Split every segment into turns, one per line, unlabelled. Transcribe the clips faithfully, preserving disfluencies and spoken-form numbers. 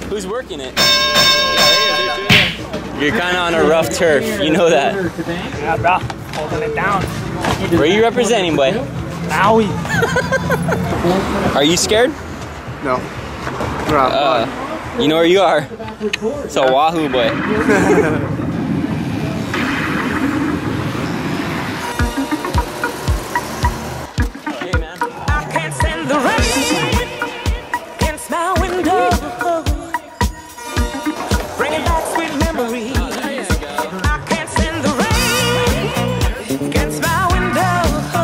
Who's working it? You're kind of on a rough turf. You know that.
Yeah, bro. Holding it down.
Where are you representing, boy?
Maui.
Are you scared?
No.
Uh, you know where you are. It's Oahu, boy. Hey, man.
I can't stand the rain against my window. Bringing back sweet memories. I can't stand the rain against my window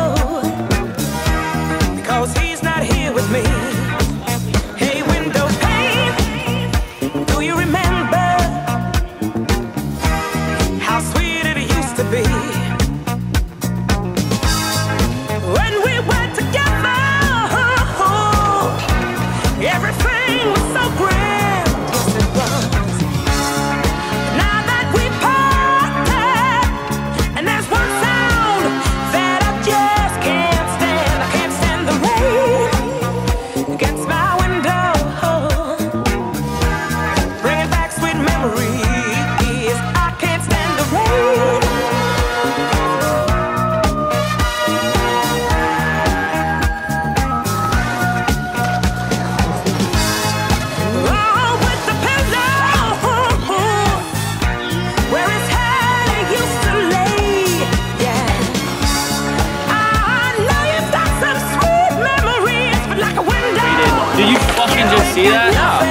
because he's not here with me. Hey, window pane, do you remember how sweet it used to be? When we were together, everything was so grand. Yes, it was. Now that we parted, and there's one sound that I just can't stand. I can't stand the rain against my window, bringing back sweet memories. I can't stand the rain.
Did you fucking just see that?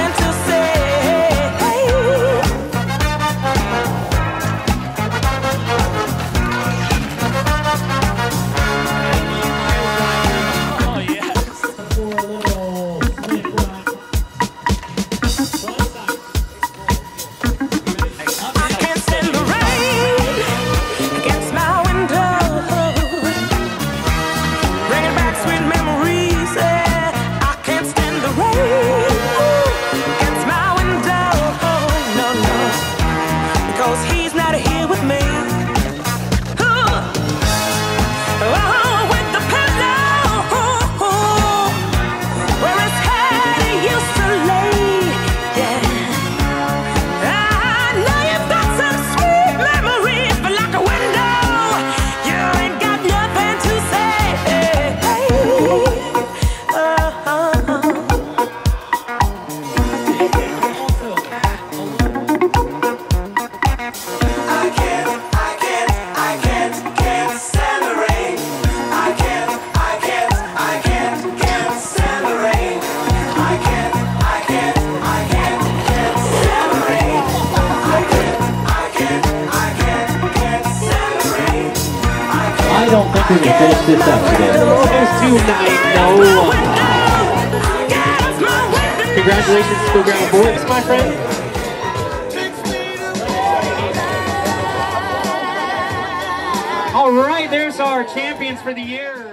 Oh, yes.
I can't stand the rain against my window, bringing back sweet memories. I can't stand the rain against my window, no, no, because he's not here with me. Oh, with the pillow where his head he used to lay, yeah. I know you've got some sweet memories, but like a window, you ain't got nothing to say. Oh, I can't, I can't, I can't, can't stand the rain. I can't, I can't, I can't, can't stand the rain. I can't, I can't, I can't, can't stand the rain. I can't, I can't, I can't, can't stand the rain.
I don't think we can finish this up today.
There's two night, no one. Congratulations, School Ground Boys, my friend. All right, there's our champions for the year.